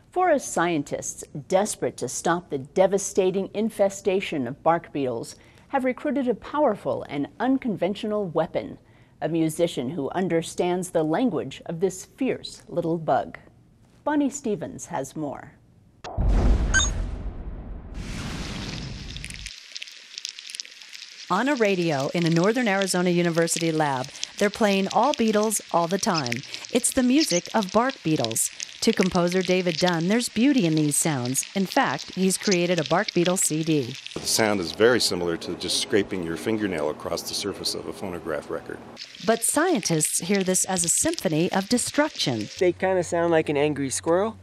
Forest scientists, desperate to stop the devastating infestation of bark beetles, have recruited a powerful and unconventional weapon, a musician who understands the language of this fierce little bug. Bonnie Stevens has more. On a radio in a Northern Arizona University lab, they're playing all beetles all the time. It's the music of bark beetles. To composer David Dunn, there's beauty in these sounds. In fact, he's created a bark beetle CD. The sound is very similar to just scraping your fingernail across the surface of a phonograph record. But scientists hear this as a symphony of destruction. They kind of sound like an angry squirrel.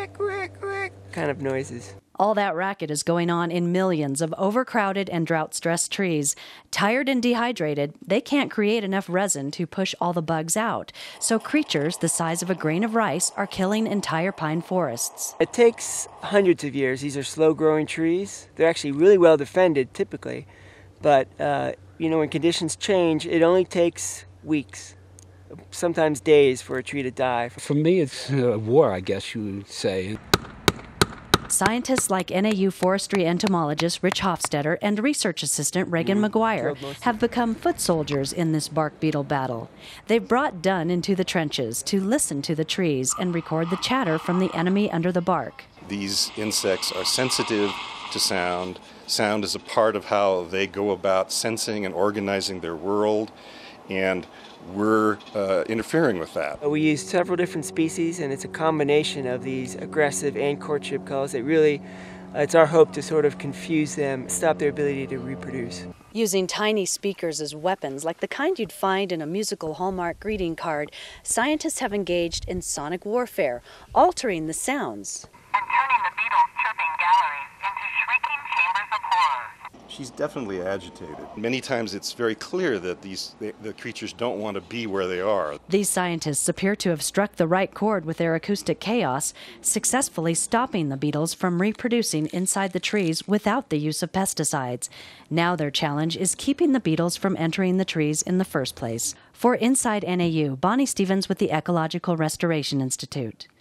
Kind of noises. All that racket is going on in millions of overcrowded and drought-stressed trees. Tired and dehydrated, they can't create enough resin to push all the bugs out. So creatures the size of a grain of rice are killing entire pine forests. It takes hundreds of years. These are slow-growing trees. They're actually really well defended, typically. But, when conditions change, it only takes weeks, sometimes days, for a tree to die. For me, it's a war, I guess you would say. Scientists like NAU forestry entomologist Rich Hofstetter and research assistant Reagan McGuire have become foot soldiers in this bark beetle battle. They've brought Dunn into the trenches to listen to the trees and record the chatter from the enemy under the bark. These insects are sensitive to sound. Sound is a part of how they go about sensing and organizing their world, and we're interfering with that. We use several different species, and it's a combination of these aggressive and courtship calls that really, it's our hope to sort of confuse them, stop their ability to reproduce. Using tiny speakers as weapons, like the kind you'd find in a musical Hallmark greeting card, scientists have engaged in sonic warfare, altering the sounds. And turning the beetles' chirping galleries into shrieking chambers of horror. She's definitely agitated. Many times it's very clear that the creatures don't want to be where they are. These scientists appear to have struck the right chord with their acoustic chaos, successfully stopping the beetles from reproducing inside the trees without the use of pesticides. Now their challenge is keeping the beetles from entering the trees in the first place. For Inside NAU, Bonnie Stevens with the Ecological Restoration Institute.